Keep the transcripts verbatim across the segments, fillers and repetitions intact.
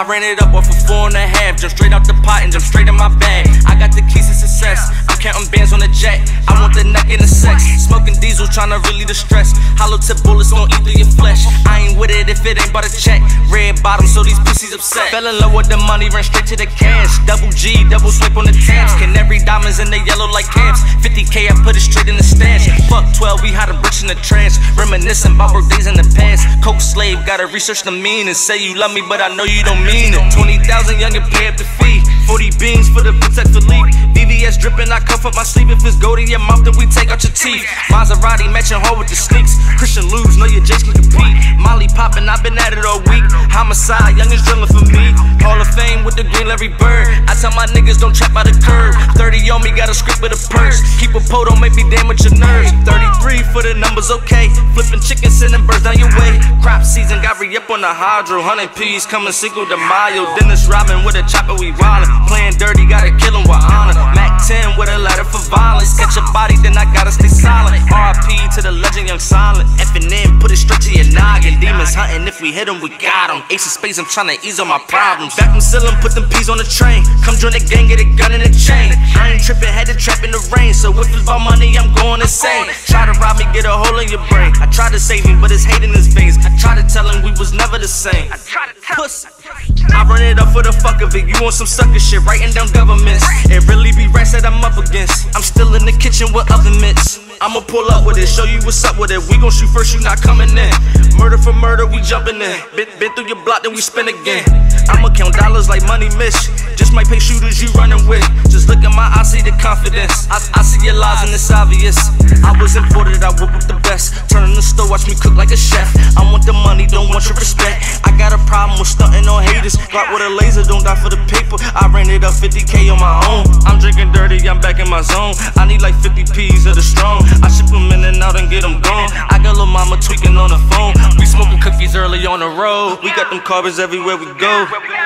I ran it up off a four and a half, jump straight out the pot and jump straight in my bag. I got the keys to success, I'm counting bands on the jet. I want the neck and the sex, smoking diesel tryna relieve the stress. Hollow tip bullets gon' eat through your flesh. I ain't with it if it ain't but a check. Red bottom so these pussies upset. Fell in love with the money, ran straight to the cash. Double G, double swipe on the tabs. Canary diamonds in the yellow like camps. fifty K, I put it straight in the stash. Fuck twelve, we had a bitch in the trash. Reminiscing about work days in the past. Coke slave, gotta research the meaning. Say you love me, but I know you don't mean it. Twenty thousand young and pay up the fee. Forty beans for the Protect Philippe. V V S dripping, I cuff up my sleeve. If it's gold in your mouth, then we take out your teeth. Maserati matching hard with the sneaks. Christian Lubes, know your Jakes can compete. Molly popping, I've been at it all week. Homicide, young is drilling for me. Hall of Fame with the green Larry Bird. I tell my niggas don't trap by the curb. Thirty on me, got a script with a purse. Keep a po, don't make me damage your nerves. Thirty-three for the numbers, okay. Flipping chicken, sending birds down your way. Crop season, got re-up on the hydro. Hundred P's coming single de Mayo. Dennis Robin with a chopper, we wildin'. Playing dirty, gotta kill him with honor. Mac ten with a letter for violence. Catch a body, then I gotta stay silent. R I P to the legend, young silent. F and N, put it straight to your noggin. Demons hunting, if we hit them, we got them. Ace of spades, I'm tryna ease on my problems. Back from Salem, put them peas on the train. Come join the gang, get a gun and a chain. I ain't tripping, had to trap in the rain. So if it's about money, I'm going insane. Try to rob me, get a hole in your brain. I tried to save him, but it's hate in his veins. I tried to tell him we was never the same. Pussy. I run it up for the fuck of it. You want some sucker shit, writing down governments. It really be rats that I'm up against. I'm still in the kitchen with oven mitts. I'ma pull up with it, show you what's up with it. We gon' shoot first, you not coming in. Murder for murder, we jumping in. Been, been through your block, then we spin again. I'ma count dollars like money miss. Just might pay shooters you running with. Just look at my eyes, see the confidence. I, I see your lies and it's obvious. I was imported, I whip up the best. Turn in the store, watch me cook like a chef. I want the money, don't want your respect. I got a problem with stunting on haters. Glock with a laser, don't die for the paper. I ran it up fifty K on my own. I'm drinking dirty, I'm back in my zone. I need like fifty P's of the strong. I ship them in and out and get them gone. I got lil' mama tweaking on the phone. We smoking cookies early on the road. We got them carbons everywhere we go.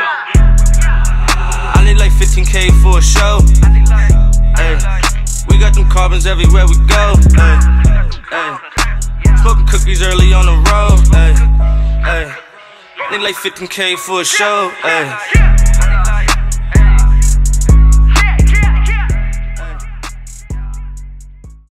I need like fifteen K for a show. Ay, we got them carbons everywhere we go. Ay, ay. Smoking cookies early on the road. Ay, ay. Need like fifteen K for a show. Ay.